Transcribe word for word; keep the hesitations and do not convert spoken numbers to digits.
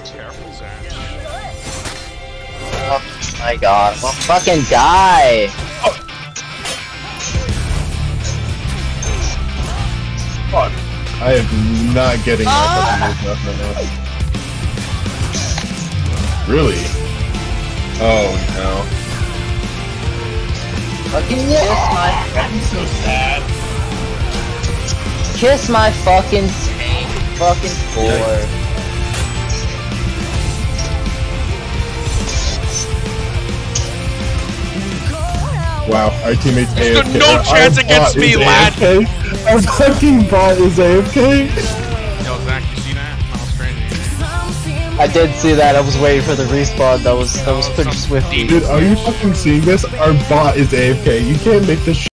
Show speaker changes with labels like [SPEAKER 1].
[SPEAKER 1] Careful, Zach.
[SPEAKER 2] Oh my god, well fucking die!
[SPEAKER 3] Oh. Fuck. I am not getting that fucking move right now. Really? Oh no.
[SPEAKER 2] Fucking kiss my
[SPEAKER 4] I'm so sad.
[SPEAKER 2] kiss my fucking tank fucking floor.
[SPEAKER 3] Wow, our teammates
[SPEAKER 1] There's
[SPEAKER 3] A F K.
[SPEAKER 1] no
[SPEAKER 3] Our
[SPEAKER 1] chance
[SPEAKER 3] bot
[SPEAKER 1] against
[SPEAKER 3] is
[SPEAKER 1] me,
[SPEAKER 3] A F K.
[SPEAKER 1] lad.
[SPEAKER 3] Our fucking bot is A F K.
[SPEAKER 1] Yo, Zach, you see that? That was crazy.
[SPEAKER 2] I did see that. I was waiting for the respawn. That was that was pretty swift.
[SPEAKER 3] Dude, are you fucking seeing this? Our bot is A F K. You can't make this shit